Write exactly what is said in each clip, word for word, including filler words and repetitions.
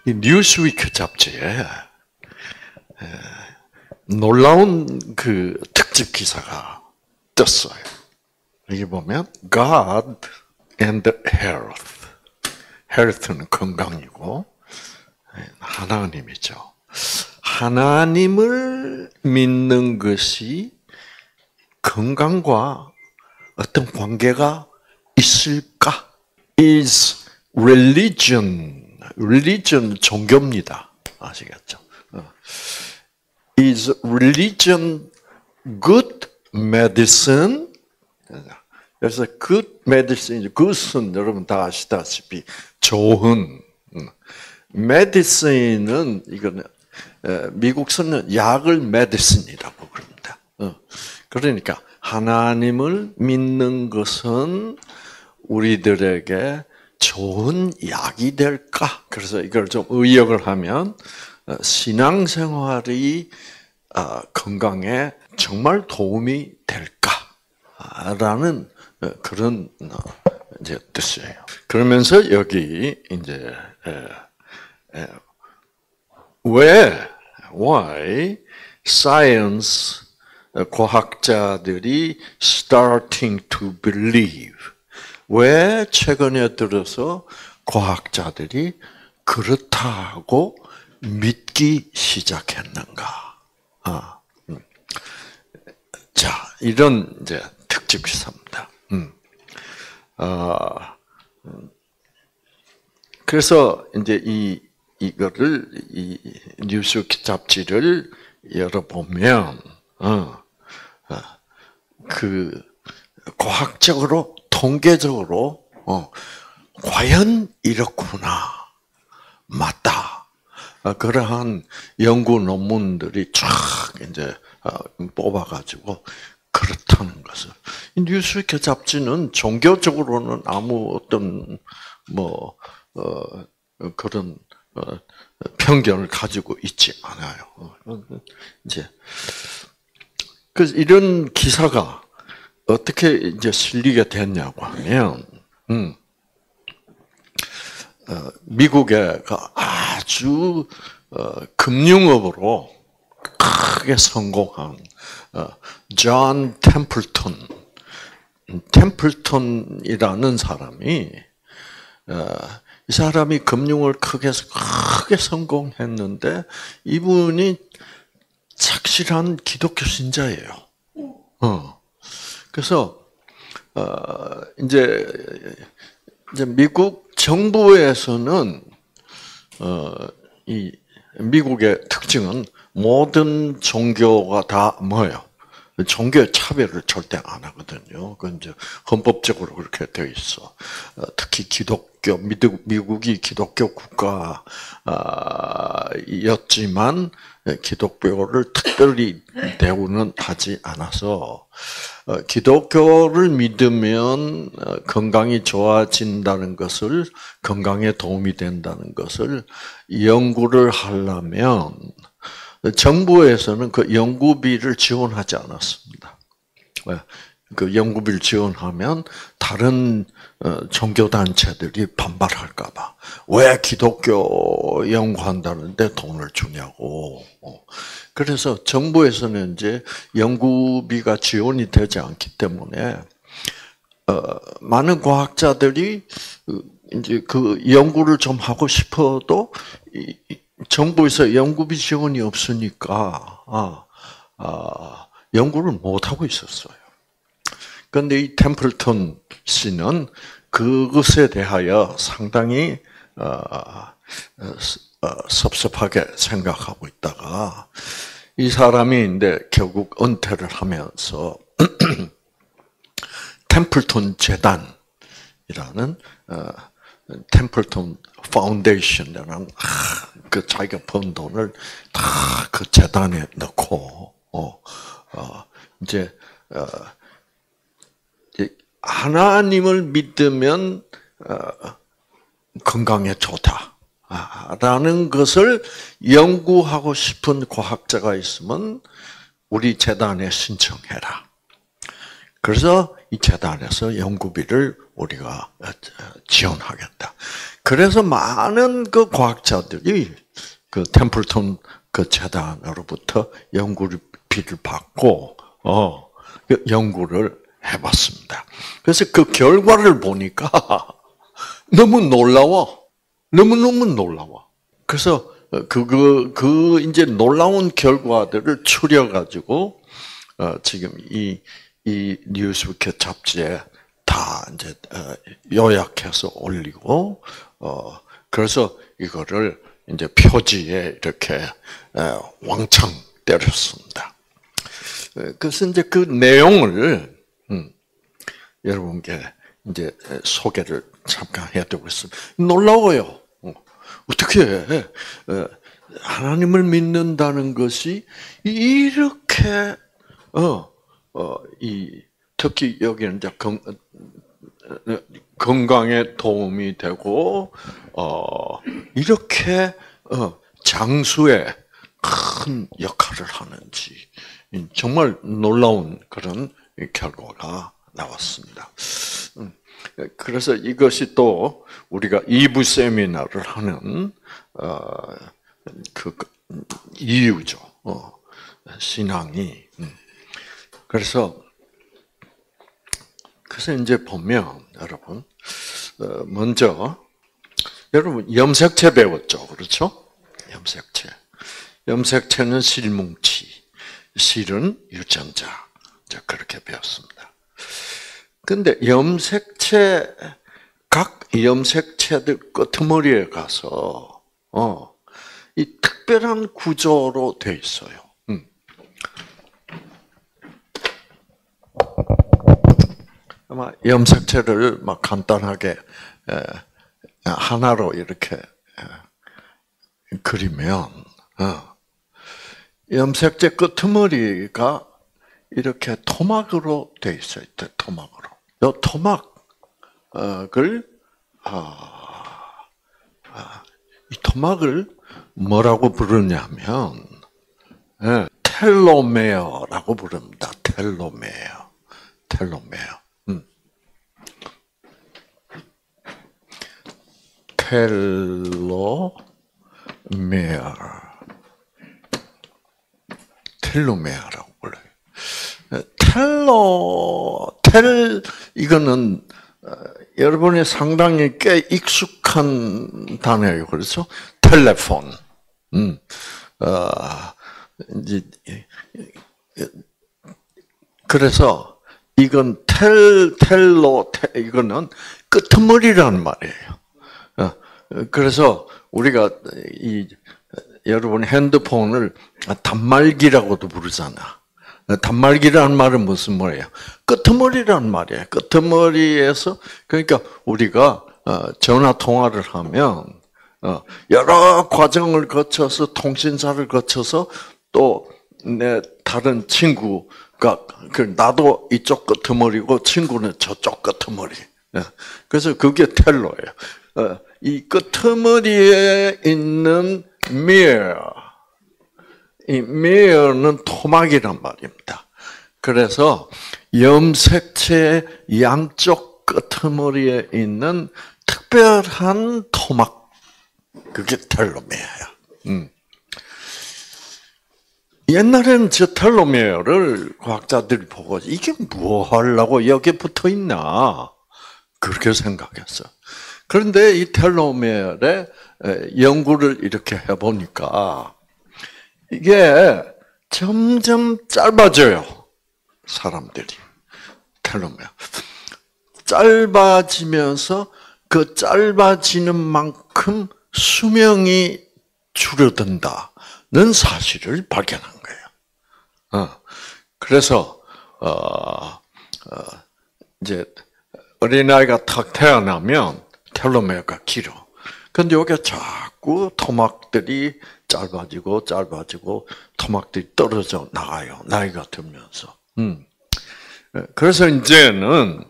이 뉴스위크 잡지에 놀라운 그 특집 기사가 떴어요. 여기 보면 God and Health. Health는 건강이고 하나님이죠. 하나님을 믿는 것이 건강과 어떤 관계가 있을까? Is religion, religion 종교입니다. 아시겠죠? Is religion good medicine? 그래서 good medicine, good은 여러분 다 아시다시피 좋은. medicine은 이거는 미국서는 약을 medicine이라고 그럽니다. 그러니까 하나님을 믿는 것은 우리들에게 좋은 약이 될까? 그래서 이걸 좀 의역을 하면 신앙생활이 건강에 정말 도움이 될까라는 그런 이제 뜻이에요. 그러면서 여기 이제 왜 why science 과학자들이 starting to believe 왜 최근에 들어서 과학자들이 그렇다고 믿기 시작했는가? 아, 음. 자, 이런 이제 특집 기사입니다. 음. 아, 음. 그래서 이제 이 이거를 이 뉴스 잡지를 열어보면, 어, 어, 그 과학적으로 통계적으로 어, 과연 이렇구나, 맞다. 어, 그러한 연구 논문들이 쫙 이제 어, 뽑아가지고 그렇다는 것을. 뉴스위크 잡지는 종교적으로는 아무 어떤 뭐 어, 그런 어, 편견을 가지고 있지 않아요. 이제 그래서 이런 기사가 어떻게 이제 실리게 됐냐고 하면, 음, 어, 미국의 아주 어, 금융업으로 크게 성공한 어, 존 템플턴, 템플턴이라는 사람이 어, 이 사람이 금융을 크게 크게 성공했는데 이분이 착실한 기독교 신자예요. 어. 그래서 어 이제 이제 미국 정부에서는 어 이 미국의 특징은 모든 종교가 다 뭐예요? 종교의 차별을 절대 안 하거든요. 그건 이제 헌법적으로 그렇게 되어 있어. 특히 기독교, 미국이 기독교 국가였지만 기독교를 특별히 대우는 하지 않아서 기독교를 믿으면 건강이 좋아진다는 것을, 건강에 도움이 된다는 것을 연구를 하려면 정부에서는 그 연구비를 지원하지 않았습니다. 그 연구비를 지원하면 다른 종교단체들이 반발할까봐. 왜 기독교 연구한다는데 돈을 주냐고. 그래서 정부에서는 이제 연구비가 지원이 되지 않기 때문에, 많은 과학자들이 이제 그 연구를 좀 하고 싶어도 정부에서 연구비 지원이 없으니까 아, 아, 연구를 못 하고 있었어요. 그런데 이 템플턴 씨는 그것에 대하여 상당히 어, 어, 섭섭하게 생각하고 있다가 이 사람이 이제 결국 은퇴를 하면서 템플턴 재단이라는 어, 템플턴 파운데이션이라는 그 자기가 번 돈을 다 그 재단에 넣고 어, 어 이제 어, 하나님을 믿으면 어, 건강에 좋다라는 것을 연구하고 싶은 과학자가 있으면 우리 재단에 신청해라. 그래서 이 재단에서 연구비를 우리가 지원하겠다. 그래서 많은 그 과학자들이 그 템플턴 그 재단으로부터 연구비를 받고 어 그 연구를 해봤습니다. 그래서 그 결과를 보니까 너무 놀라워, 너무 너무 놀라워. 그래서 그 그 그 이제 놀라운 결과들을 추려 가지고 어 지금 이 이 뉴스위크 잡지에 다 이제 요약해서 올리고 어 그래서 이거를 이제 표지에 이렇게 왕창 때렸습니다. 그래서 이제 그 내용을 음, 여러분께 이제 소개를 잠깐 해드리고 있습니다. 놀라워요. 어떻게 하나님을 믿는다는 것이 이렇게 어, 어, 이 특히 여기는 이제 건, 건강에 도움이 되고 어, 이렇게 어, 장수에 큰 역할을 하는지 정말 놀라운 그런 결과가 나왔습니다. 그래서 이것이 또 우리가 이 부 세미나를 하는 어, 그 이유죠. 어, 신앙이. 그래서 그래서 이제 보면 여러분 어, 먼저 여러분 염색체 배웠죠, 그렇죠? 염색체. 염색체는 실뭉치, 실은 유전자. 자, 그렇게 배웠습니다. 근데 염색체, 각 염색체들 끄트머리에 가서, 어, 이 특별한 구조로 돼 있어요. 음. 아마 염색체를 막 간단하게 에, 하나로 이렇게 에, 그리면, 어, 염색체 끄트머리가 이렇게 토막으로 돼 있어요. 토막으로. 이 토막을 아, 아, 이 토막을 뭐라고 부르냐면 예, 텔로메어라고 부릅니다. 텔로메어, 텔로메어. 음. 텔로메어, 텔로메어라고 불러요. 텔로, 텔, 이거는, 어, 여러분이 상당히 꽤 익숙한 단어예요. 그렇죠? 텔레폰. 음, 어, 이제, 그래서, 이건 텔, 텔로, 텔, 이거는 끄트머리라는 말이에요. 어, 그래서 우리가 이, 여러분 핸드폰을 단말기라고도 부르잖아. 단말기라는 말은 무슨 말이에요? 끄트머리라는 말이에요. 끄트머리에서 그러니까 우리가 전화 통화를 하면 여러 과정을 거쳐서 통신사를 거쳐서 또 내 다른 친구가 나도 이쪽 끄트머리고 친구는 저쪽 끄트머리. 그래서 그게 텔로예요. 이 끄트머리에 있는 mirror, 이 mirror는 토막이란 말입니다. 그래서 염색체의 양쪽 끄트머리에 있는 특별한 토막, 그게 텔로메어야. 음. 옛날에는 저 텔로메어를 과학자들이 보고 이게 뭐 하려고 여기에 붙어 있나 그렇게 생각했어. 그런데 이 텔로메어의 연구를 이렇게 해보니까 이게 점점 짧아져요. 사람들이. 텔로메어. 짧아지면서 그 짧아지는 만큼 수명이 줄어든다는 사실을 발견한 거예요. 어. 그래서, 어, 어, 이제, 어린아이가 탁 태어나면 텔로메어가 길어. 근데 여기가 자꾸 토막들이 짧아지고 짧아지고 토막들이 떨어져 나가요. 나이가 들면서. 음. 그래서 이제는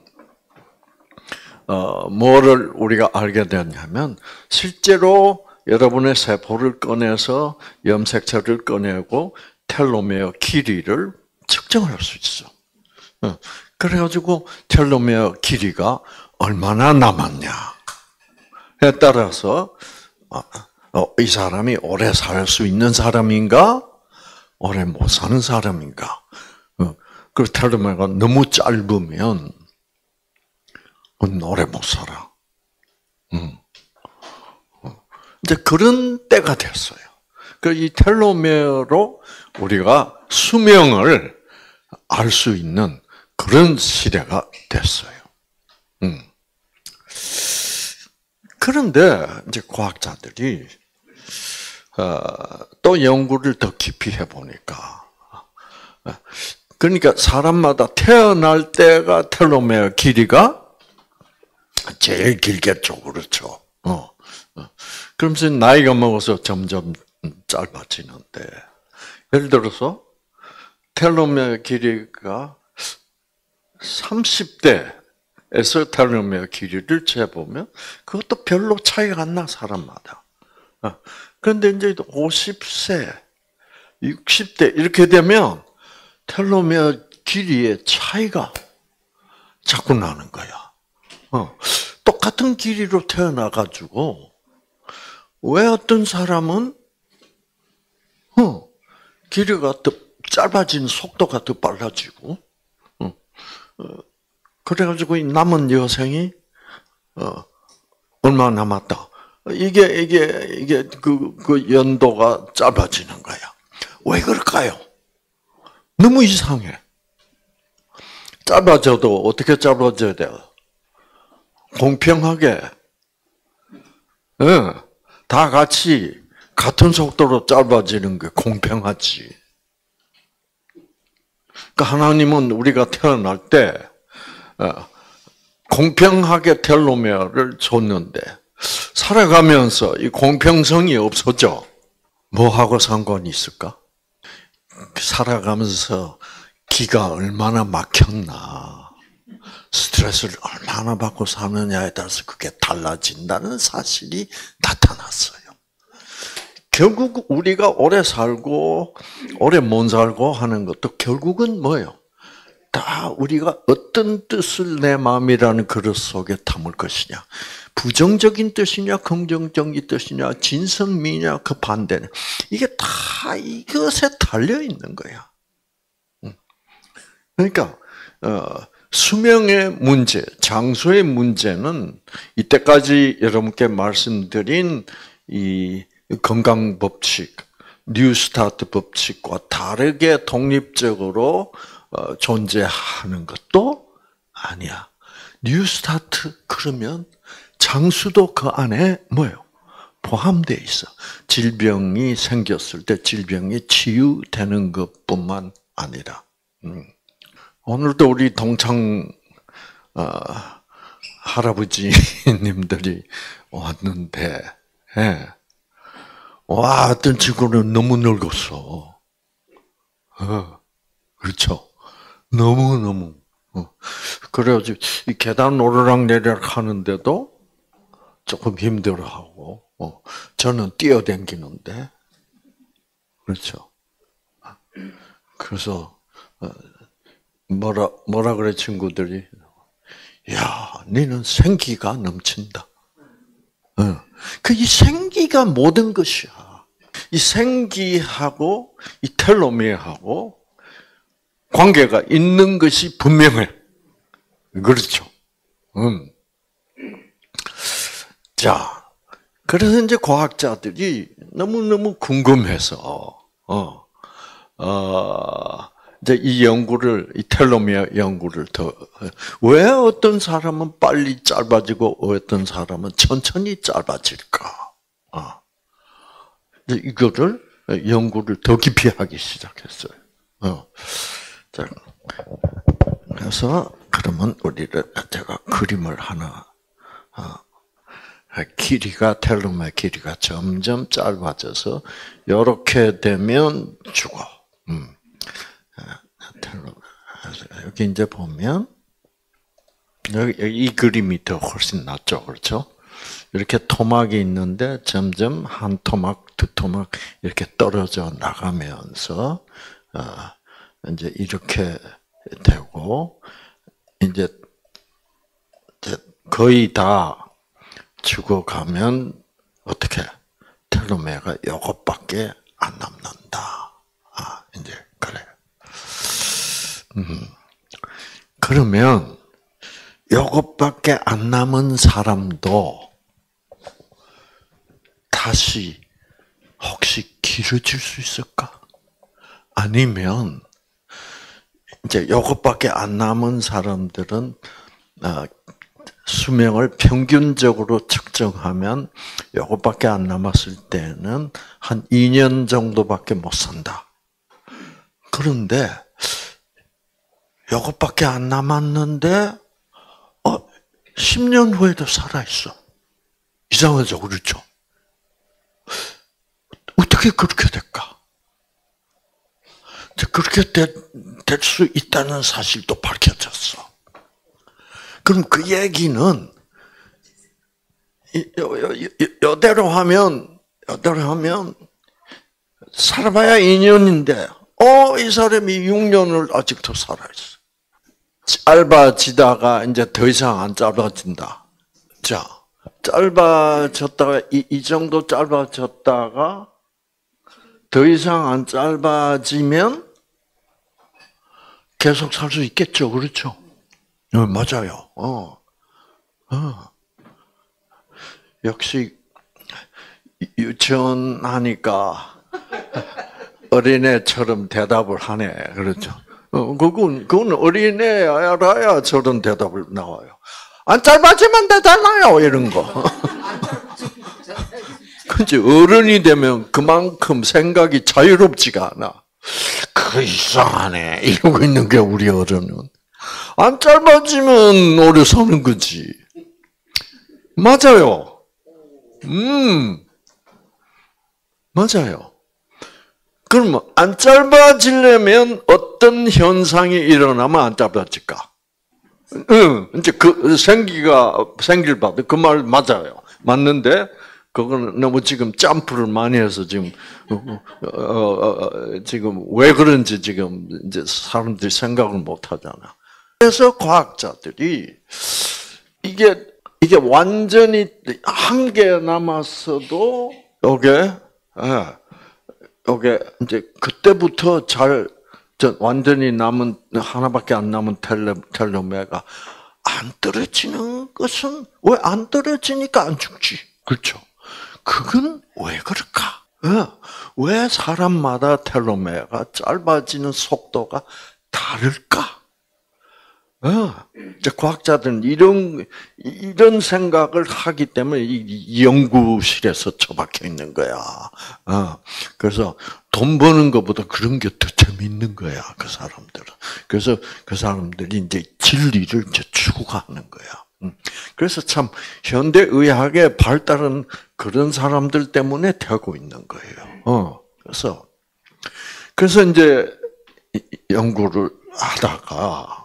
어, 뭐를 우리가 알게 되냐면 실제로 여러분의 세포를 꺼내서 염색체를 꺼내고 텔로메어 길이를 측정할 수 있어. 그래가지고 텔로메어 길이가 얼마나 남았냐에 따라서 이 사람이 오래 살 수 있는 사람인가, 오래 못 사는 사람인가. 그 텔로메어가 너무 짧으면 오래 못 살아. 이제 그런 때가 됐어요. 이 텔로메어로 우리가 수명을 알 수 있는 그런 시대가 됐어요. 음. 그런데 이제 과학자들이 어, 또 연구를 더 깊이 해보니까, 그러니까 사람마다 태어날 때가 텔로메어 길이가 제일 길겠죠, 그렇죠? 어. 그러면서 나이가 먹어서 점점 짧아지는데, 예를 들어서 텔로메어 길이가 삼십 대에서 텔로메어 길이를 재보면 그것도 별로 차이가 안 나, 사람마다. 그런데 이제 오십 세, 육십 대 이렇게 되면 텔로메어 길이의 차이가 자꾸 나는 거야. 어. 똑같은 길이로 태어나가지고 왜 어떤 사람은 어, 길이가 더 짧아진 속도가 더 빨라지고, 어, 어, 그래가지고 이 남은 여생이 어, 얼마 남았다. 이게 이게 이게 그, 그 연도가 짧아지는 거야. 왜 그럴까요? 너무 이상해. 짧아져도 어떻게 짧아져야 돼요? 공평하게, 예, 다 같이 같은 속도로 짧아지는 게 공평하지. 그러니까 하나님은 우리가 태어날 때 공평하게 텔로메어를 줬는데 살아가면서 이 공평성이 없어져. 뭐하고 상관이 있을까? 살아가면서 기가 얼마나 막혔나, 스트레스를 얼마나 받고 사느냐에 따라서 그게 달라진다는 사실이 나타났어요. 결국 우리가 오래 살고 오래 못 살고 하는 것도 결국은 뭐예요? 다 우리가 어떤 뜻을 내 마음이라는 그릇 속에 담을 것이냐, 부정적인 뜻이냐 긍정적인 뜻이냐, 진선미냐 그 반대냐, 이게 다 이것에 달려 있는 거야. 그러니까 어, 수명의 문제, 장수의 문제는 이때까지 여러분께 말씀드린 이 건강 법칙, 뉴스타트 법칙과 다르게 독립적으로 존재하는 것도 아니야. 뉴스타트 그러면 장수도 그 안에 뭐예요? 포함되어 있어. 질병이 생겼을 때 질병이 치유되는 것뿐만 아니라. 음. 오늘도 우리 동창 어, 할아버지님들이 왔는데, 예. 와, 어떤 친구는 너무 늙었어. 어, 그렇죠. 너무 너무. 어. 그래가지고 이 계단 오르락 내리락 하는데도 조금 힘들어하고, 어. 저는 뛰어댕기는데, 그렇죠. 그래서 어, 뭐라 뭐라 그래 친구들이, 야, 너는 생기가 넘친다. 어. 그 이 생기가 모든 것이야. 이 생기하고 이 텔로메어하고 관계가 있는 것이 분명해. 그렇죠. 음. 자, 그래서 이제 과학자들이 너무 너무 궁금해서 어, 어, 이제 이 연구를, 이 텔로메어 연구를 더, 왜 어떤 사람은 빨리 짧아지고 어떤 사람은 천천히 짧아질까? 어. 이제 이거를 연구를 더 깊이 하기 시작했어요. 어. 자, 그래서 그러면 우리를 제가 그림을 하나, 어. 길이가 텔로메어 길이가 점점 짧아져서 이렇게 되면 죽어. 음. 여기 이제 보면 여기 이 그림이 더 훨씬 낫죠, 그렇죠? 이렇게 토막이 있는데 점점 한 토막, 두 토막 이렇게 떨어져 나가면서 어, 이제 이렇게 되고 이제 거의 다 죽어가면 어떻게 텔로메어가 이것밖에 안 남는다. 아 이제 그래. 음. 그러면 이것밖에 안 남은 사람도 다시 혹시 길어질 수 있을까? 아니면 이제 이것밖에 안 남은 사람들은 수명을 평균적으로 측정하면 이것밖에 안 남았을 때는 한 이 년 정도밖에 못 산다. 그런데 이것밖에 안 남았는데 어, 십 년 후에도 살아있어. 이상하죠, 그렇죠? 어떻게 그렇게 될까? 그렇게 될 수 있다는 사실도 밝혀졌어. 그럼 그 얘기는 이대로 하면 이대로 하면 살아봐야 이 년인데 어, 이 사람이 육 년을 아직도 살아있어. 짧아지다가 이제 더 이상 안 짧아진다. 자, 짧아졌다가 이, 이 정도 짧아졌다가 더 이상 안 짧아지면 계속 살 수 있겠죠, 그렇죠? 네, 맞아요. 어, 어. 역시 유치원 하니까 어린애처럼 대답을 하네, 그렇죠? 어, 그건 그건 어린애라야 저런 대답을 나와요. 안 짧아지면 되잖아요, 이런 거. 근데 어른이 되면 그만큼 생각이 자유롭지가 않아. 그 이상하네 이러고 있는 게 우리 어른은. 안 짧아지면 오래 사는 거지. 맞아요. 음, 맞아요. 그럼 안 짧아지려면 어떤 현상이 일어나면 안 짧아질까? 응, 이제 그 생기가 생길 바도 그 말 맞아요. 맞는데 그거는 너무 지금 점프를 많이 해서 지금 어, 어, 어, 지금 왜 그런지 지금 이제 사람들이 생각을 못 하잖아. 그래서 과학자들이 이게 이게 완전히 한 개 남았어도 요게 예, 요게 이제 그때부터 잘 완전히 남은 하나밖에 안 남은 텔레, 텔로메가 안 떨어지는 것은 왜 안 떨어지니까 안 죽지? 그렇죠? 그건 왜 그럴까? 왜 사람마다 텔로메가 짧아지는 속도가 다를까? 이제 과학자들은 이런 이런 생각을 하기 때문에 이 연구실에서 처박혀 있는 거야. 그래서 돈 버는 것보다 그런 게 더 재밌는 거야, 그 사람들은. 그래서 그 사람들이 이제 진리를 이제 추구하는 거야. 그래서 참 현대 의학의 발달은 그런 사람들 때문에 되고 있는 거예요. 어, 그래서 그래서 이제 연구를 하다가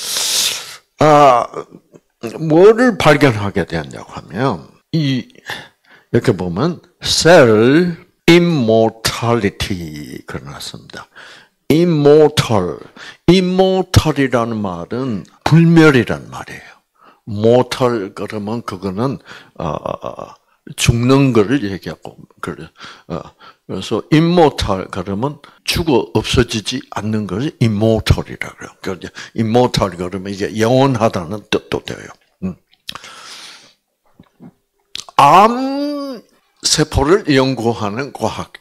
아 뭐를 발견하게 되었냐고 하면 이 이렇게 보면 셀 immortality 그려놨습니다. immortal, immortal이라는 말은 불멸이란 말이에요. mortal 그러면 그거는 어, 죽는 거를 얘기하고 그래. 어, 그래서 immortal 그러면 죽어 없어지지 않는 것을 immortal이라고 그래요. 그래서 immortal 그러면 이게 영원하다는 뜻도 돼요. 음. 암 세포를 연구하는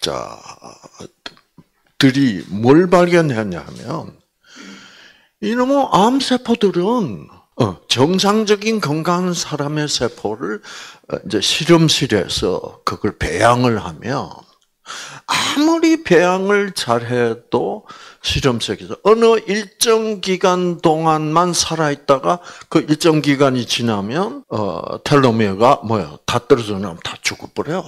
과학자들이 뭘 발견했냐면 이놈의 암 세포들은 정상적인 건강한 사람의 세포를 이제 실험실에서 그걸 배양을 하면 아무리 배양을 잘해도 실험실에서 어느 일정 기간 동안만 살아있다가 그 일정 기간이 지나면 어, 텔로메어가 뭐야 다 떨어져 나면 다 죽어버려.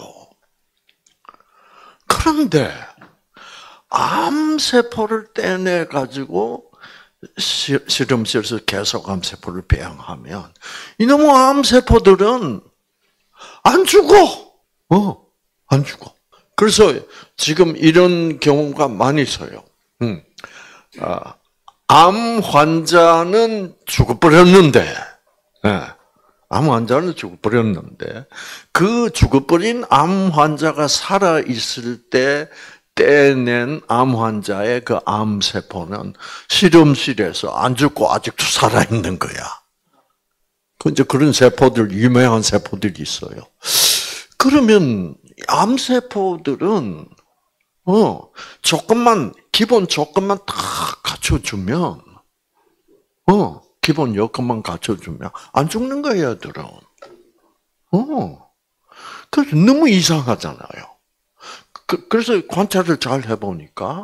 그런데 암 세포를 떼내 가지고 실험실에서 계속 암 세포를 배양하면 이놈의 암 세포들은 안 죽어. 어, 안 죽어. 그래서 지금 이런 경우가 많이 있어요. 음. 아, 암 환자는 죽어버렸는데, 예, 암 환자는 죽어버렸는데, 그 죽어버린 암 환자가 살아있을 때 떼낸 암 환자의 그 암세포는 실험실에서 안 죽고 아직도 살아있는 거야. 이제 그런 세포들, 유명한 세포들이 있어요. 그러면 암세포들은, 어, 조금만, 기본 조건만 딱 갖춰주면, 어, 기본 여건만 갖춰주면 안 죽는 거야, 얘들은. 어. 그래서 너무 이상하잖아요. 그, 그래서 관찰을 잘 해보니까,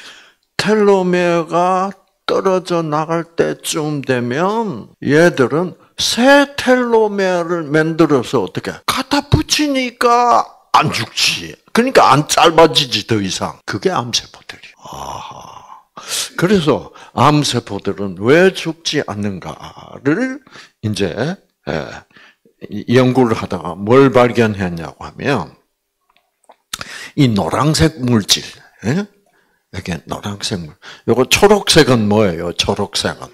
텔로메어가 떨어져 나갈 때쯤 되면 얘들은 새 텔로메어를 만들어서 어떻게 갖다 붙이니까 안 죽지. 그러니까 안 짧아지지 더 이상. 그게 암세포들이. 아하. 그래서 암세포들은 왜 죽지 않는가를 이제 연구를 하다가 뭘 발견했냐고 하면 이 노란색 물질, 이게 노란색 물. 요거 초록색은 뭐예요? 초록색은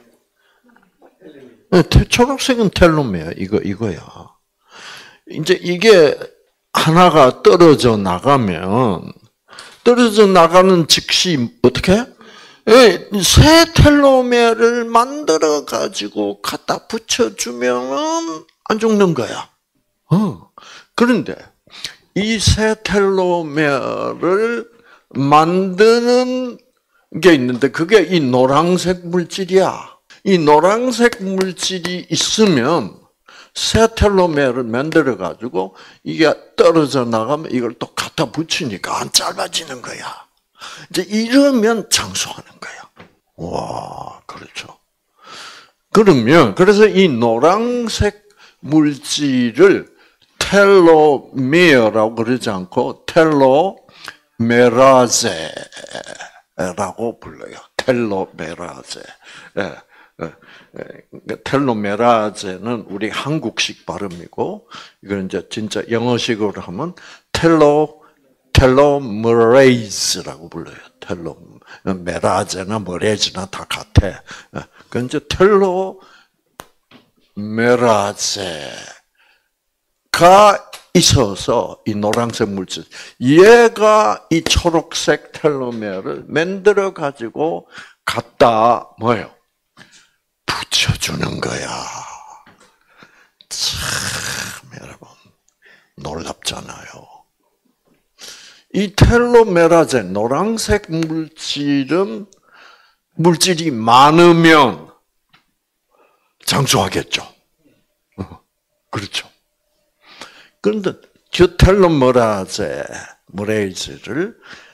초록색은 텔로메어 이거 이거야. 이제 이게 하나가 떨어져 나가면 떨어져 나가는 즉시 어떻게? 새 텔로메어를 만들어 가지고 갖다 붙여주면은 안 죽는 거야. 어. 그런데 이 새 텔로메어를 만드는 게 있는데 그게 이 노란색 물질이야. 이 노란색 물질이 있으면 새 텔로메어를 만들어 가지고 이게 떨어져 나가면 이걸 또 갖다 붙이니까 안 짧아지는 거야. 이제 이러면 장수하는 거야. 와, 그렇죠. 그러면 그래서 이 노란색 물질을 텔로메어라고 그러지 않고 텔로메라제라고 불러요. 텔로메라제. 예. 텔로메라제는 우리 한국식 발음이고, 이건 이제 진짜 영어식으로 하면 텔로, 텔로메레이즈라고 불러요. 텔로, 메라제나 머레즈나 다 같아. 그 이제 텔로메라제가 있어서 이 노란색 물질, 얘가 이 초록색 텔로메어를 만들어 가지고 갖다 뭐예요? 붙여주는 거야. 참 여러분 놀랍잖아요. 이 텔로메라제 노란색 물질은 물질이 많으면 장수하겠죠. 그렇죠. 그런데 저 텔로메라제 모레이즈를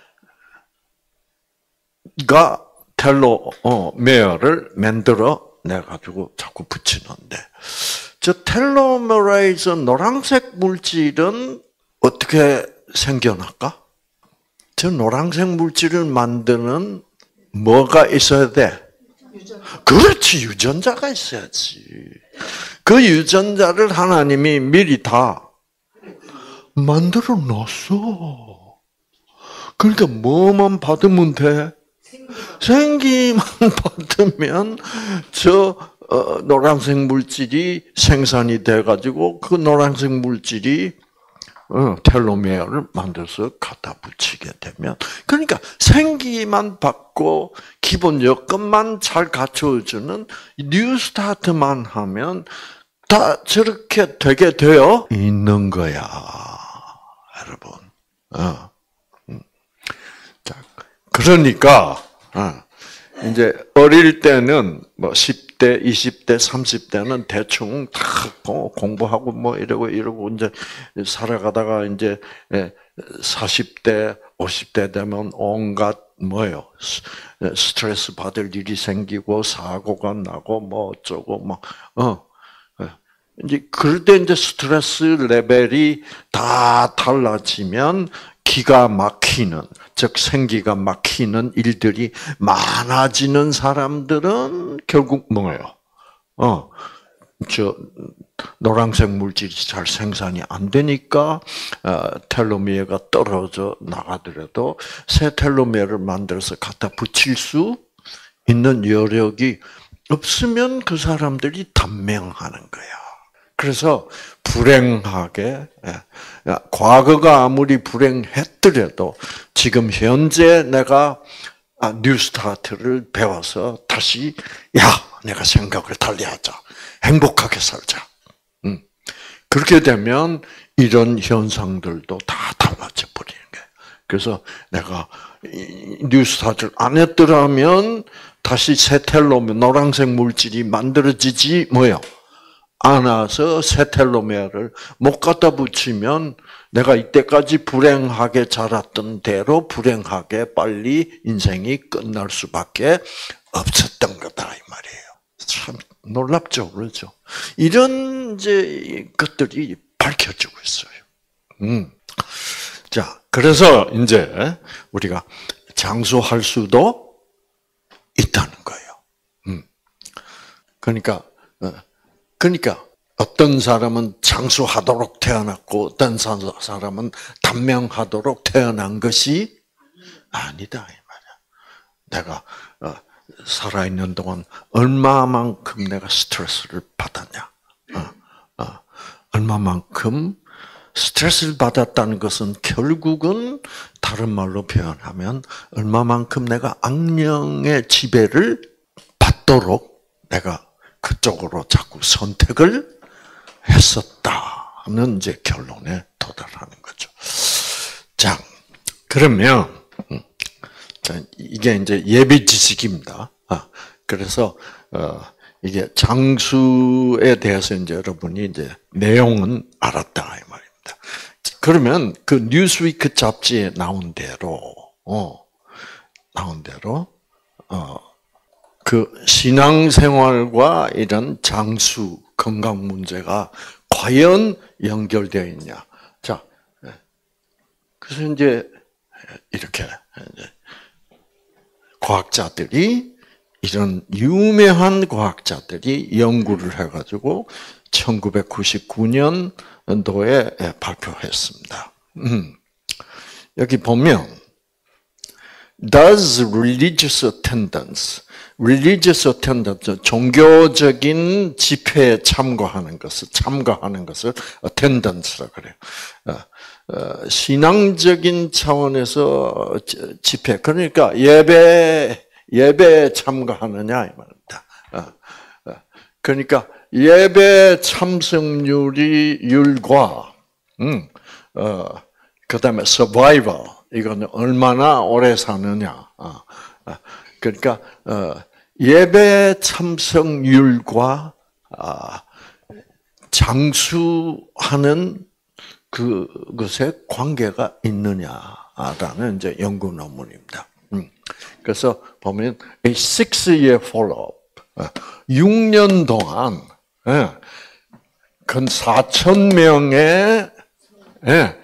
가 텔로메어를 만들어 내 가지고 자꾸 붙이는데 저 텔로메라이즈 노란색 물질은 어떻게 생겨날까? 저 노란색 물질을 만드는 뭐가 있어야 돼? 유전자. 그렇지, 유전자가 있어야지. 그 유전자를 하나님이 미리 다 만들어 놨어. 그러니까 뭐만 받으면 돼? 생기만 받으면 저 어, 노란색 물질이 생산이 돼가지고 그 노란색 물질이 어, 텔로메어를 만들어서 갖다 붙이게 되면, 그러니까 생기만 받고 기본 여건만 잘 갖춰주는 뉴스타트만 하면 다 저렇게 되게 되어 있는 거야, 여러분. 어. 자, 그러니까 어, 이제 어릴 때는 뭐 십 대, 이십 대, 삼십 대는 대충 다 공부하고 뭐 이러고 이러고 이제 살아가다가 이제 사십 대, 오십 대 되면 온갖 뭐요 스트레스 받을 일이 생기고 사고가 나고 뭐 어쩌고 뭐 어. 이제 그럴 때 이제 스트레스 레벨이 다 달라지면 기가 막히는, 즉 생기가 막히는 일들이 많아지는 사람들은 결국 뭐예요? 어, 저 노란색 물질이 잘 생산이 안 되니까 어, 텔로메어가 떨어져 나가더라도 새 텔로메어를 만들어서 갖다 붙일 수 있는 여력이 없으면 그 사람들이 단명하는 거야. 그래서 불행하게, 과거가 아무리 불행했더라도 지금 현재 내가 뉴스타트를 배워서 다시, 야, 내가 생각을 달리하자. 행복하게 살자. 음. 그렇게 되면 이런 현상들도 다 달라져 버리는 거예요. 그래서 내가 뉴스타트를 안 했더라면 다시 새 텔로메어, 노란색 물질이 만들어지지 뭐요? 않아서 새 텔로메어를 못 갖다 붙이면 내가 이때까지 불행하게 자랐던 대로 불행하게 빨리 인생이 끝날 수밖에 없었던 거다 이 말이에요. 참 놀랍죠, 그렇죠? 이런 이제 것들이 밝혀지고 있어요. 음. 자, 그래서 이제 우리가 장수할 수도 있다는 거예요. 음. 그러니까, 그러니까 어떤 사람은 장수하도록 태어났고 어떤 사람은 단명하도록 태어난 것이 아니다 이 말이야. 내가 살아있는 동안 얼마만큼 내가 스트레스를 받았냐, 어, 어, 얼마만큼 스트레스를 받았다는 것은 결국은 다른 말로 표현하면 얼마만큼 내가 악령의 지배를 받도록 내가 그쪽으로 자꾸 선택을 했었다는 이제 결론에 도달하는 거죠. 자, 그러면 자, 이게 이제 예비 지식입니다. 아, 그래서 어, 이게 장수에 대해서 이제 여러분이 이제 내용은 알았다 이 말입니다. 그러면 그 뉴스위크 잡지에 나온 대로, 어, 나온 대로, 어, 그 신앙생활과 이런 장수 건강 문제가 과연 연결되어 있냐? 자, 그래서 이제 이렇게 이제 과학자들이 이런 유명한 과학자들이 연구를 해가지고 천구백구십구 년도에 발표했습니다. 음. 여기 보면 Does religious attendance, religious attendance, 종교적인 집회에 참가하는 것을 참가하는 것을 attendance라 그래요. 어, 신앙적인 차원에서 집회, 그러니까 예배 예배에 참가하느냐 이 말입니다. 어, 어, 그러니까 예배 참석률이 율과 음, 어, 그다음에 survival, 이거는 얼마나 오래 사느냐. 어, 어, 그러니까 어, 예배 참석률과 어, 장수하는 그것에 관계가 있느냐라는 이제 연구 논문입니다. 음, 그래서 보면 a six-year follow-up, 육 년 동안 예, 근 사천 명의 예,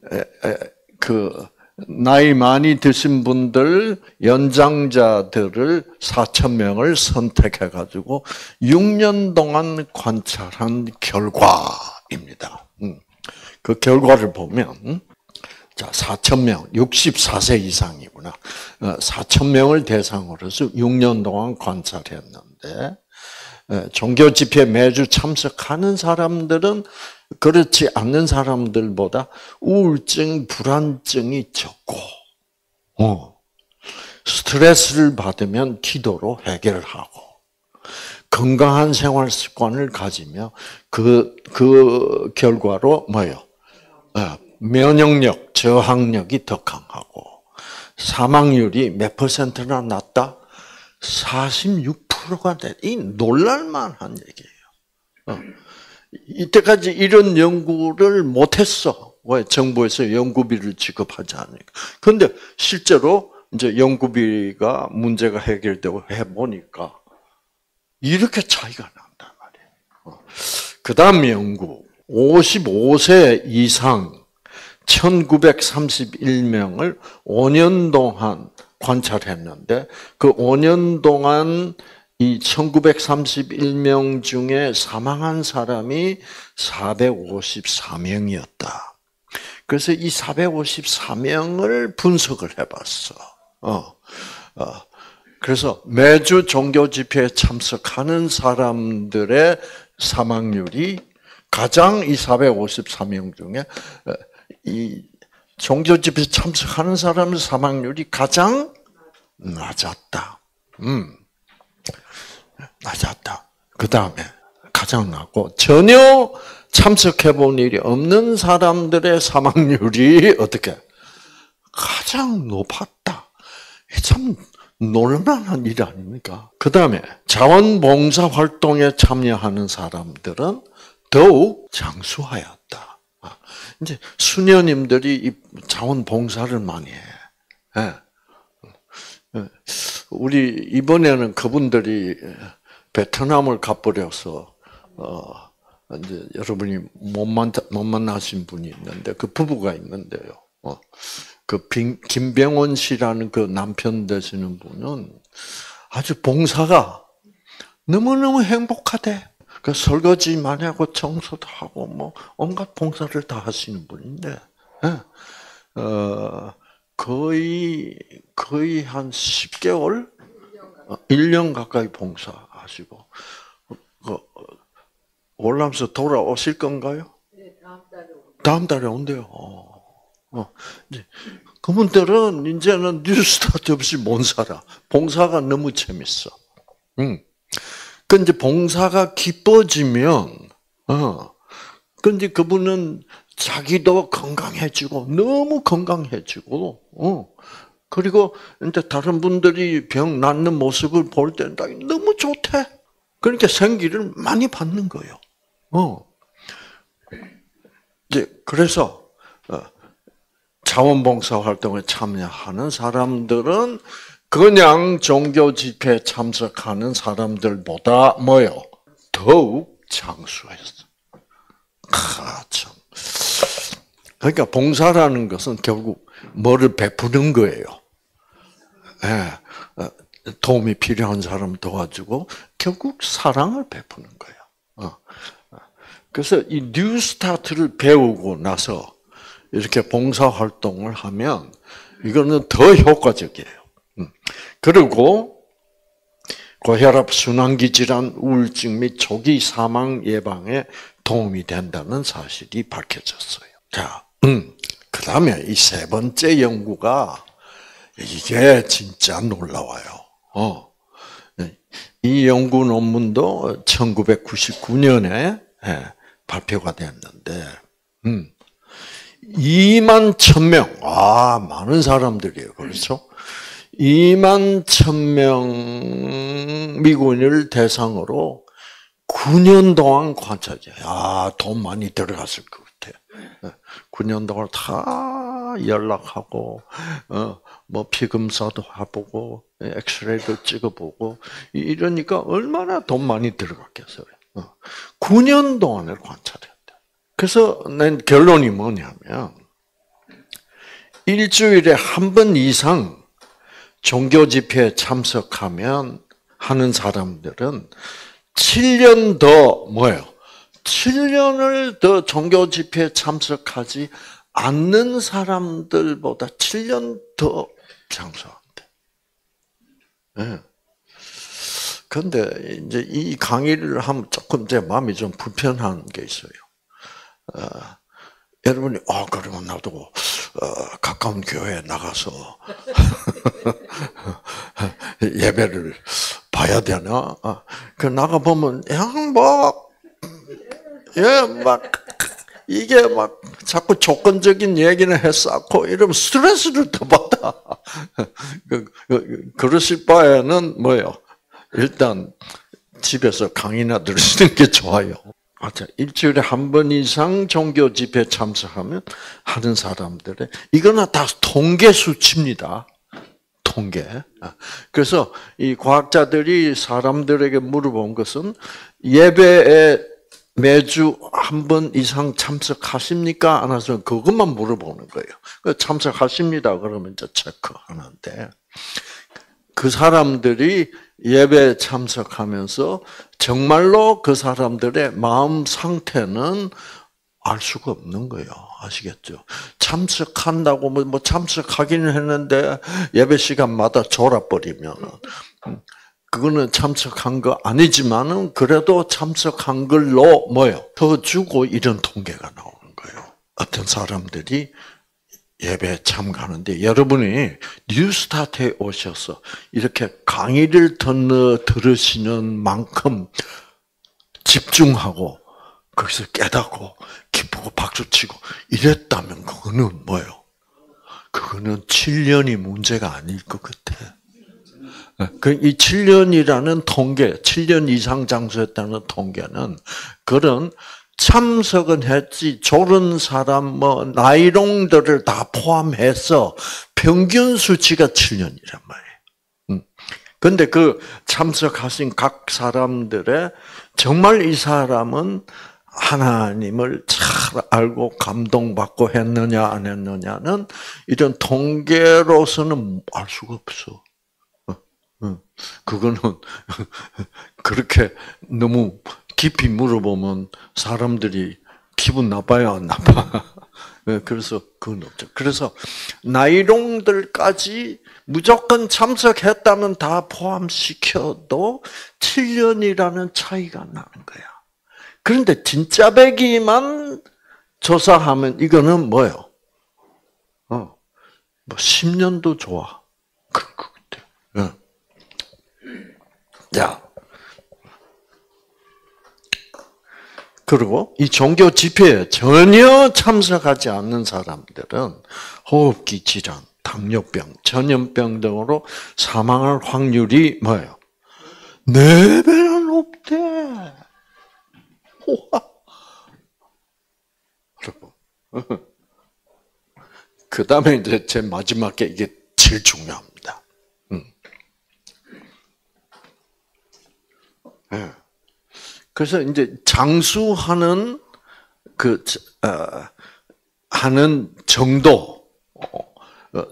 그 나이 많이 드신 분들, 연장자들을 사천 명을 선택해 가지고 육 년 동안 관찰한 결과입니다. 그 결과를 보면 자, 사천 명, 육십사 세 이상이구나. 사천 명을 대상으로 해서 육 년 동안 관찰했는데 종교 집회에 매주 참석하는 사람들은 그렇지 않는 사람들보다 우울증, 불안증이 적고, 어, 스트레스를 받으면 기도로 해결하고, 건강한 생활 습관을 가지며 그, 그 결과로 뭐예요? 어, 면역력, 저항력이 더 강하고, 사망률이 몇 퍼센트나 낮다? 사십육 퍼센트가 돼. 이 놀랄만한 얘기예요. 어. 이때까지 이런 연구를 못했어. 왜? 정부에서 연구비를 지급하지 않으니까. 그런데 실제로 이제 연구비가 문제가 해결되고 해보니까 이렇게 차이가 난단 말이에요. 그 다음 연구, 오십오 세 이상 천구백삼십일 명을 오 년 동안 관찰했는데 그 오 년 동안 이 천구백삼십일 명 중에 사망한 사람이 사백오십사 명이었다. 그래서 이 사백오십사 명을 분석을 해봤어. 어, 어. 그래서 매주 종교 집회에 참석하는 사람들의 사망률이 가장 이 사백오십삼 명 중에 이 종교 집회에 참석하는 사람의 사망률이 가장 낮았다. 음, 낮았다. 그 다음에 가장 낮고 전혀 참석해 본 일이 없는 사람들의 사망률이 어떻게? 가장 높았다. 참 놀만한 일 아닙니까? 그 다음에 자원봉사 활동에 참여하는 사람들은 더욱 장수하였다. 이제 수녀님들이 이 자원봉사를 많이 해. 우리 이번에는 그분들이 베트남을 가버려서 어 이제 여러분이 못 만 못 만나신 분이 있는데 그 부부가 있는데요. 어. 그 김병원 씨라는 그 남편 되시는 분은 아주 봉사가 너무너무 행복하대. 그 설거지 많이 하고 청소도 하고 뭐 온갖 봉사를 다 하시는 분인데, 예. 어, 거의, 거의 한 십 개월? 일 년 가까이 봉사하시고, 그, 월남에서 돌아오실 건가요? 네, 다음 달에 온대요. 다음 달에 온대요. 어, 이제 그분들은 이제는 뉴스타트 없이 못 살아. 봉사가 너무 재밌어. 응. 그 이제 봉사가 기뻐지면, 어, 근데 그분은 자기도 건강해지고 너무 건강해지고, 어, 그리고 이제 다른 분들이 병 낫는 모습을 볼 때는 너무 좋대. 그러니까 생기를 많이 받는 거예요. 어, 이제 그래서. 어, 자원봉사 활동에 참여하는 사람들은 그냥 종교 집회에 참석하는 사람들보다 뭐요? 더욱 장수했어. 아, 참. 그러니까 봉사라는 것은 결국 뭐를 베푸는 거예요. 예, 도움이 필요한 사람 도와주고 결국 사랑을 베푸는 거예요. 그래서 이 뉴스타트를 배우고 나서 이렇게 봉사 활동을 하면 이거는 더 효과적이에요. 그리고 고혈압, 순환기 질환, 우울증 및 조기 사망 예방에 도움이 된다는 사실이 밝혀졌어요. 자, 음, 그 다음에 이 세 번째 연구가 이게 진짜 놀라워요. 어, 이 연구 논문도 천구백구십구 년에 발표가 됐는데, 음. 이만 천 명, 아, 많은 사람들이에요. 그렇죠? 이만 천 명 미군을 대상으로 구 년 동안 관찰해. 아, 돈 많이 들어갔을 것 같아. 구 년 동안 다 연락하고, 어, 뭐, 피검사도 해보고, 엑스레이도 찍어보고, 이러니까 얼마나 돈 많이 들어갔겠어요. 어, 구 년 동안을 관찰해. 그래서 낸 결론이 뭐냐면 일주일에 한 번 이상 종교 집회에 참석하면 하는 사람들은 칠 년 더 뭐예요? 칠 년을 더 종교 집회에 참석하지 않는 사람들보다 칠 년 더 장수한대. 네. 그런데 이제 이 강의를 하면 조금 제 마음이 좀 불편한 게 있어요. 어, 여러분이 어 그러면 나도 어, 가까운 교회에 나가서 예배를 봐야 되나? 어, 그 나가 보면 양뭐 예, 막 이게 막 자꾸 조건적인 얘기는 했었고 이러면 스트레스를 더 받아. 그, 그, 그러실 바에는 뭐요? 일단 집에서 강의나 들으시는 게 좋아요. 맞아. 일주일에 한 번 이상 종교 집회에 참석하면 하는 사람들의 이거는 다 통계 수치입니다. 통계. 그래서 이 과학자들이 사람들에게 물어본 것은 예배에 매주 한 번 이상 참석하십니까? 안 하시면 그것만 물어보는 거예요. 참석하십니다. 그러면 이제 체크하는데 그 사람들이 예배에 참석하면서 정말로 그 사람들의 마음 상태는 알 수가 없는 거예요. 아시겠죠? 참석한다고 뭐 참석하기는 했는데 예배 시간마다 졸아버리면 그거는 참석한 거 아니지만은 그래도 참석한 걸로 뭐요? 더 주고 이런 통계가 나오는 거예요. 어떤 사람들이 예배 참가하는데 여러분이 뉴스타트에 오셔서 이렇게 강의를 듣는 들으시는 만큼 집중하고 거기서 깨닫고 기쁘고 박수치고 이랬다면 그거는 뭐예요? 그거는 칠 년이 문제가 아닐 것 같아. 이 칠 년이라는 통계, 칠 년 이상 장수했다는 통계는 그런 참석은 했지 졸은 사람 뭐 나이롱들을 다 포함해서 평균 수치가 칠 년이란 말이에요. 그런데 그 참석하신 각 사람들의 정말 이 사람은 하나님을 잘 알고 감동받고 했느냐 안 했느냐는 이런 통계로서는 알 수가 없어. 그거는 그렇게 너무 깊이 물어보면 사람들이 기분 나빠요, 안 나빠? 그래서 그건 없죠. 그래서 나이롱들까지 무조건 참석했다면 다 포함시켜도 칠 년이라는 차이가 나는 거야. 그런데 진짜 배기만 조사하면 이거는 뭐예요? 어, 뭐 십 년도 좋아. 그, 그때. 어. 자. 그리고 이 종교 집회에 전혀 참석하지 않는 사람들은 호흡기 질환, 당뇨병, 전염병 등으로 사망할 확률이 뭐예요? 네 배나 높대. 우와. 그리고 그 다음에 이제 제 마지막 게 이게 제일 중요합니다. 음. 네. 그래서 이제 장수하는 그 어, 하는 정도 어,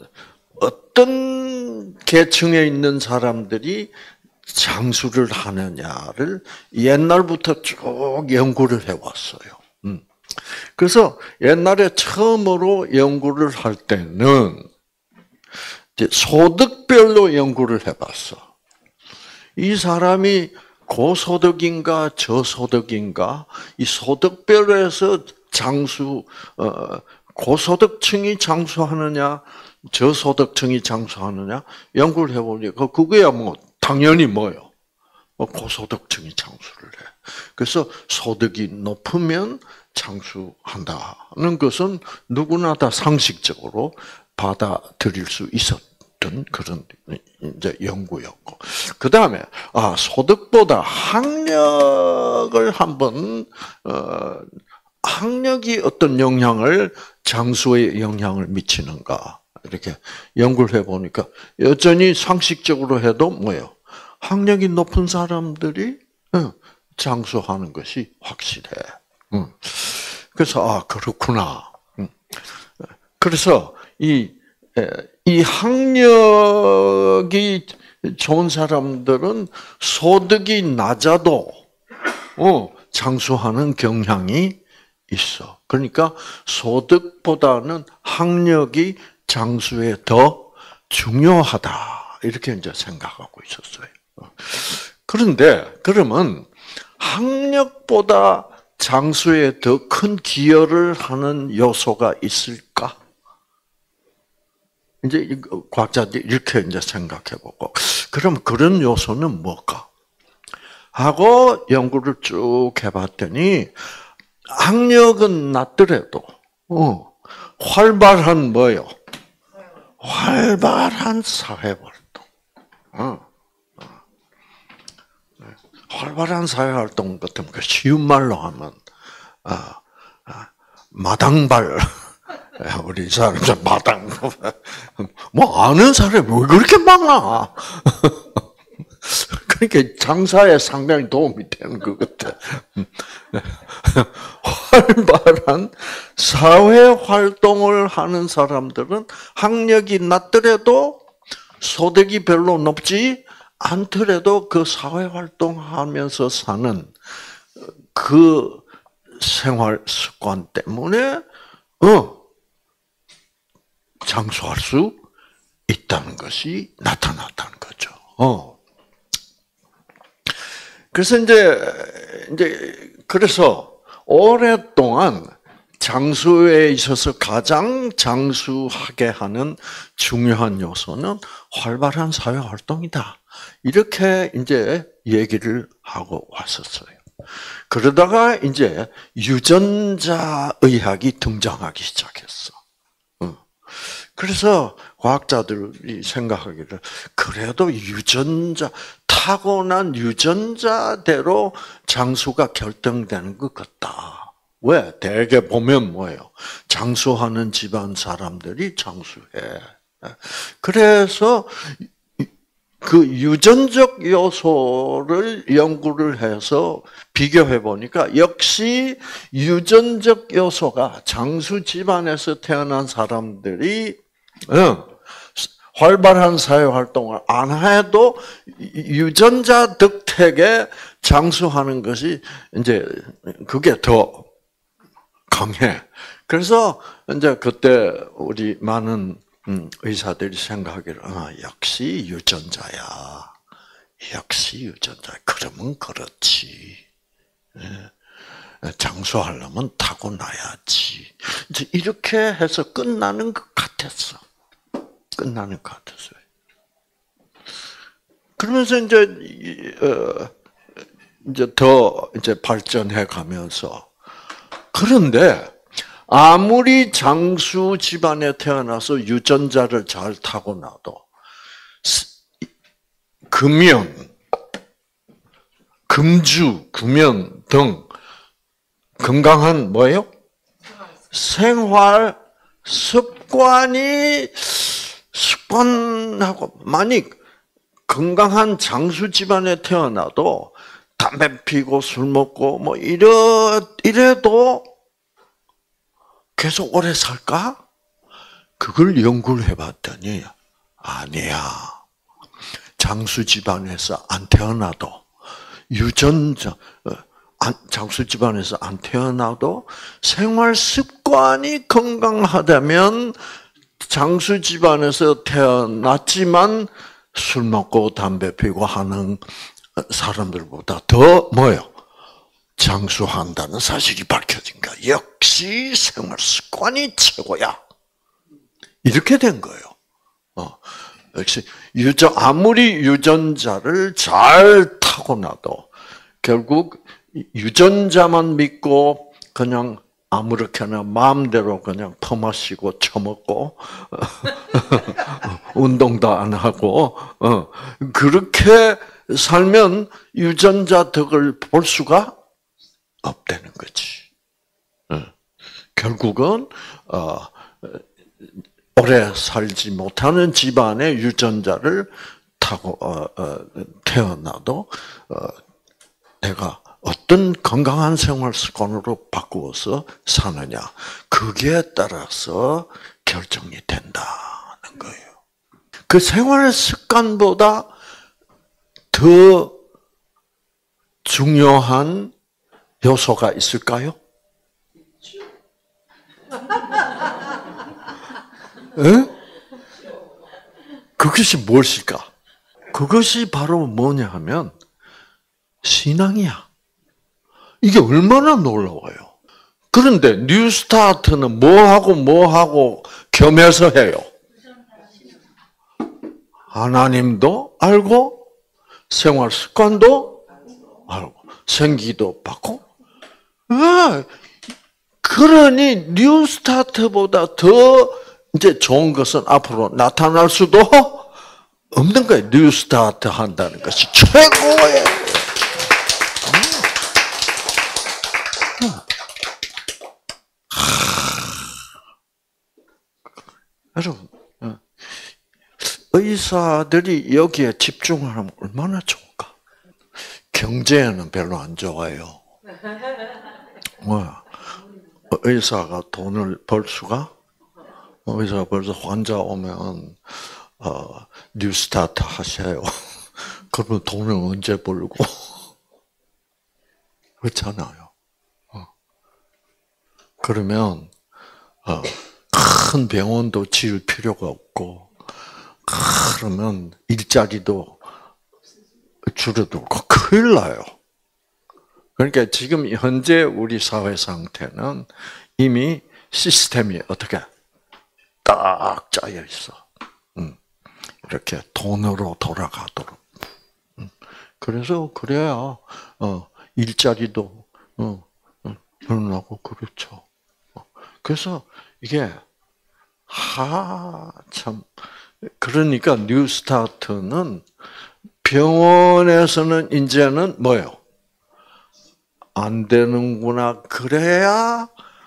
어떤 계층에 있는 사람들이 장수를 하느냐를 옛날부터 쭉 연구를 해왔어요. 음. 그래서 옛날에 처음으로 연구를 할 때는 이제 소득별로 연구를 해봤어. 이 사람이 고소득인가 저소득인가 이 소득별에서 장수 어, 고소득층이 장수하느냐 저소득층이 장수하느냐 연구를 해보니까 그거야 뭐 당연히 뭐요 고소득층이 장수를 해. 그래서 소득이 높으면 장수한다는 것은 누구나 다 상식적으로 받아들일 수 있었. 그런 이제 연구였고 그 다음에 아 소득보다 학력을 한번 어, 학력이 어떤 영향을 장수에 영향을 미치는가 이렇게 연구를 해보니까 여전히 상식적으로 해도 뭐예요? 학력이 높은 사람들이 장수하는 것이 확실해. 그래서 아 그렇구나. 그래서 이 이 학력이 좋은 사람들은 소득이 낮아도 어, 장수하는 경향이 있어. 그러니까 소득보다는 학력이 장수에 더 중요하다. 이렇게 이제 생각하고 있었어요. 그런데 그러면 학력보다 장수에 더 큰 기여를 하는 요소가 있을까? 이제 과학자들이 이렇게 이제 생각해보고, 그럼 그런 요소는 뭘까? 하고 연구를 쭉 해봤더니, 학력은 낮더라도, 어, 활발한 뭐요? 활발한 사회활동. 어. 활발한 사회활동 같은 거 쉬운 말로 하면, 아, 아, 마당발. 우리 사람들 마당 뭐 아는 사람이 왜 그렇게 많아? 그러니까 장사에 상당히 도움이 되는 것 같아. 활발한 사회 활동을 하는 사람들은 학력이 낮더라도 소득이 별로 높지 않더라도 그 사회 활동하면서 사는 그 생활 습관 때문에 어. 장수할 수 있다는 것이 나타났다는 거죠. 어. 그래서 이제, 이제, 그래서 오랫동안 장수에 있어서 가장 장수하게 하는 중요한 요소는 활발한 사회 활동이다. 이렇게 이제 얘기를 하고 왔었어요. 그러다가 이제 유전자 의학이 등장하기 시작했어. 그래서 과학자들이 생각하기를 그래도 유전자, 타고난 유전자대로 장수가 결정되는 것 같다. 왜? 대개 보면 뭐예요? 장수하는 집안 사람들이 장수해. 그래서 그 유전적 요소를 연구를 해서 비교해 보니까 역시 유전적 요소가 장수 집안에서 태어난 사람들이 활발한 사회 활동을 안 해도 유전자 덕택에 장수하는 것이 이제 그게 더 강해. 그래서 이제 그때 우리 많은 의사들이 생각하기를 아, 역시 유전자야. 역시 유전자. 그러면 그렇지. 장수하려면 타고나야지. 이제 이렇게 해서 끝나는 것 같았어. 끝나는 것 같았어요. 그러면서 이제 어, 이제 더 이제 발전해 가면서 그런데 아무리 장수 집안에 태어나서 유전자를 잘 타고나도 금연, 금주, 금연 등 건강한 뭐예요? 생활 습관이 습관하고 많이 건강한 장수 집안에 태어나도 담배 피고 술 먹고 뭐 이래 이래도 계속 오래 살까? 그걸 연구를 해봤더니 아니야. 장수 집안에서 안 태어나도 유전자 장수 집안에서 안 태어나도 생활 습관이 건강하다면 장수 집안에서 태어났지만 술 먹고 담배 피고 하는 사람들보다 더 뭐예요? 장수한다는 사실이 밝혀진 거야. 역시 생활 습관이 최고야. 이렇게 된 거예요. 어, 역시 유전 아무리 유전자를 잘 타고나도 결국 유전자만 믿고 그냥 아무렇게나 마음대로 그냥 퍼마시고 처먹고 운동도 안 하고 어, 그렇게 살면 유전자 덕을 볼 수가 없다는 거지. 어, 결국은 어, 오래 살지 못하는 집안의 유전자를 타고 어, 어, 태어나도 어, 내가 어떤 건강한 생활 습관으로 바꾸어서 사느냐 그게 따라서 결정이 된다는 거예요. 그 생활 습관보다 더 중요한 요소가 있을까요? 에? 그것이 무엇일까? 그것이 바로 뭐냐 하면 신앙이야. 이게 얼마나 놀라워요. 그런데 뉴스타트는 뭐하고 뭐하고 겸해서 해요. 하나님도 알고 생활 습관도 알고 생기도 받고 왜? 그러니 뉴스타트보다 더 이제 좋은 것은 앞으로 나타날 수도 없는 거예요. 뉴스타트 한다는 것이 최고예요. 여러분, 의사들이 여기에 집중하면 얼마나 좋을까? 경제에는 별로 안 좋아요. 뭐야? 의사가 돈을 벌 수가? 의사가 벌써 환자 오면 어, 뉴스타트 하셔요. 그러면 돈을 언제 벌고? 그렇잖아요. 어. 그러면 어, 큰 병원도 지을 필요가 없고, 그러면 일자리도 줄어들고 큰일 나요. 그러니까 지금 현재 우리 사회 상태는 이미 시스템이 어떻게 딱 짜여 있어. 이렇게 돈으로 돌아가도록. 그래서 그래야 어, 일자리도 어, 늘어나고 그렇죠. 그래서 이게 하 참 그러니까 뉴스타트는 병원에서는 이제는 뭐요? 안 되는구나. 그래야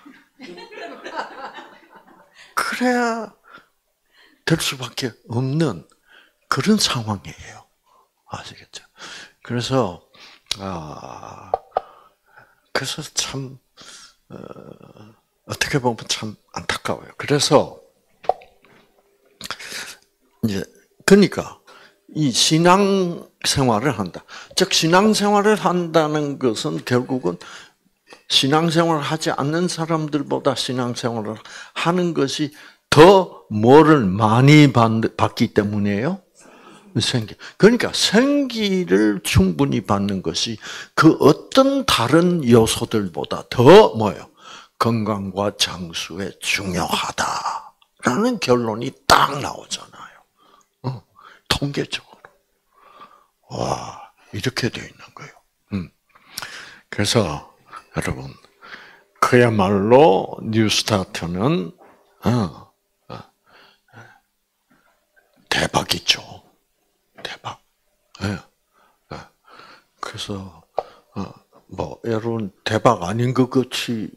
그래야 될 수밖에 없는 그런 상황이에요. 아시겠죠? 그래서 아 그래서 참 어, 어떻게 보면 참 안타까워요. 그래서 이제 그러니까 이 신앙 생활을 한다. 즉 신앙 생활을 한다는 것은 결국은 신앙 생활을 하지 않는 사람들보다 신앙 생활을 하는 것이 더 뭐를 많이 받기 때문이에요? 생기. 그러니까 생기를 충분히 받는 것이 그 어떤 다른 요소들보다 더 뭐예요? 건강과 장수에 중요하다라는 결론이 딱 나오잖아요. 어, 통계적으로. 와, 이렇게 되어 있는 거예요. 음. 그래서 여러분, 그야말로 뉴스타트는 어, 어, 대박이죠. 대박. 네. 네. 그래서 어, 뭐 여러분 대박 아닌 것 같이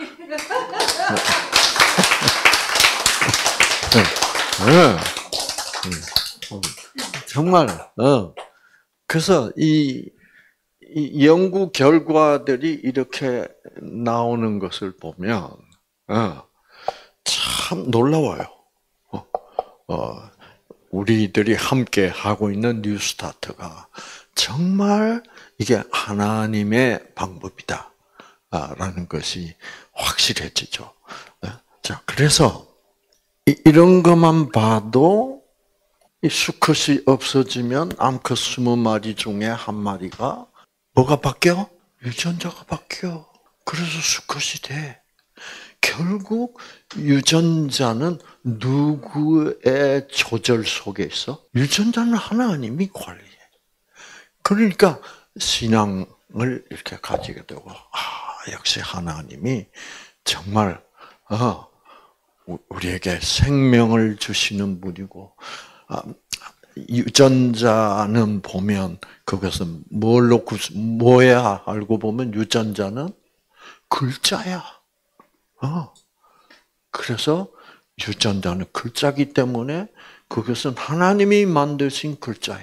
네. 네. 네. 정말 어. 그래서 이, 이 연구 결과들이 이렇게 나오는 것을 보면 어, 참 놀라워요. 어, 어. 우리들이 함께 하고 있는 뉴스타트가 정말 이게 하나님의 방법이다라는 것이 확실해지죠. 자, 그래서 이런 것만 봐도 이 수컷이 없어지면 암컷 스무 마리 중에 한 마리가 뭐가 바뀌어? 유전자가 바뀌어. 그래서 수컷이 돼. 결국 유전자는 누구의 조절 속에 있어? 유전자는 하나님이 관리해. 그러니까 신앙을 이렇게 가지게 되고, 아, 역시 하나님이 정말 어, 우리에게 생명을 주시는 분이고, 아, 유전자는 보면 그것은 뭘로 뭐야 알고 보면 유전자는 글자야. 어. 그래서 유전자는 글자기 때문에 그것은 하나님이 만드신 글자야.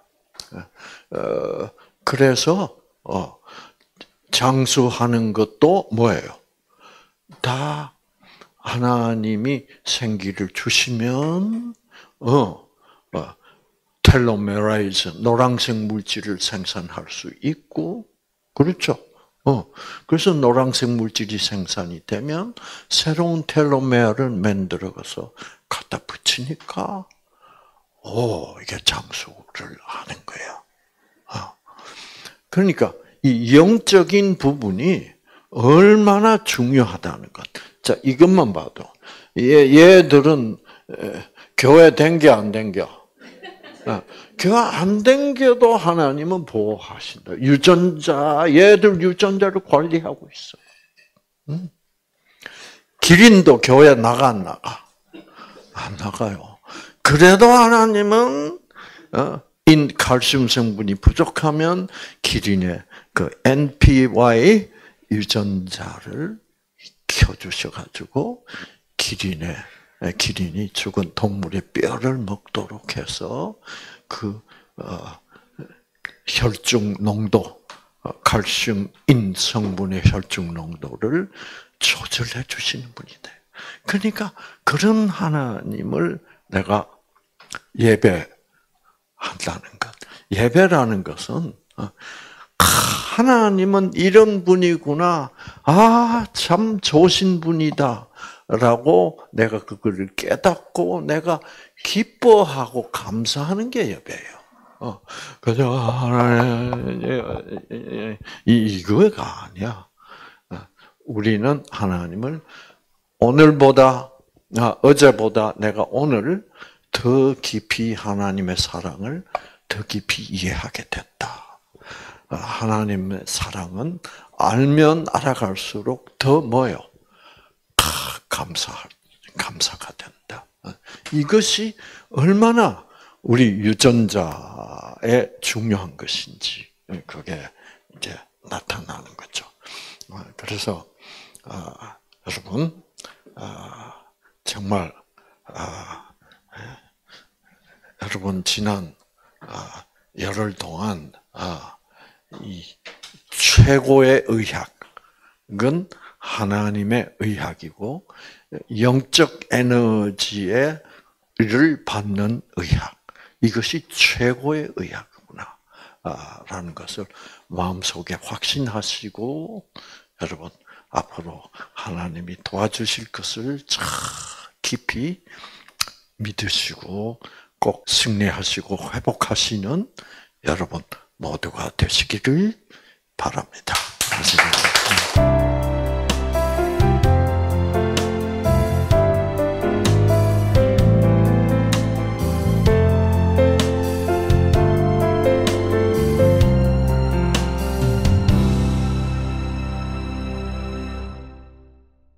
어, 그래서 어, 장수하는 것도 뭐예요? 다 하나님이 생기를 주시면 어, 어, 텔로메라이즈 노란색 물질을 생산할 수 있고 그렇죠. 어, 그래서 노란색 물질이 생산이 되면 새로운 텔로메어를 만들어서 갖다 붙이니까, 오, 이게 장수를 하는 거야. 어. 그러니까 이 영적인 부분이 얼마나 중요하다는 것. 자, 이것만 봐도 얘, 얘들은 교회 댕겨 안 댕겨? 교회 안 댕겨도 하나님은 보호하신다. 유전자, 얘들 유전자를 관리하고 있어. 응? 기린도 교회 나가 안 나가? 안 나가요. 그래도 하나님은 어, 인 칼슘 성분이 부족하면 기린의 그 엔피와이 유전자를 켜주셔가지고 기린의 기린이 죽은 동물의 뼈를 먹도록 해서 그 어, 혈중 농도, 어, 칼슘인 성분의 혈중 농도를 조절해 주시는 분이 돼. 그러니까 그런 하나님을 내가 예배한다는 것. 예배라는 것은 어, 하나님은 이런 분이구나. 아, 참 좋으신 분이다. 라고 내가 그거를 깨닫고 내가 기뻐하고 감사하는 게 예배예요. 어, 그저 하나님 이거가 아니야. 우리는 하나님을 오늘보다 어제보다 내가 오늘 더 깊이 하나님의 사랑을 더 깊이 이해하게 됐다. 하나님의 사랑은 알면 알아갈수록 더 뭐요? 감사 감사가 된다. 이것이 얼마나 우리 유전자에 중요한 것인지 그게 이제 나타나는 거죠. 그래서 어, 여러분 어, 정말 어, 여러분 지난 어, 열흘 동안 어, 이 최고의 의학은 하나님의 의학이고 영적 에너지를 받는 의학 이것이 최고의 의학이구나 라는 것을 마음속에 확신하시고 여러분 앞으로 하나님이 도와주실 것을 참 깊이 믿으시고 꼭 승리하시고 회복하시는 여러분 모두가 되시기를 바랍니다.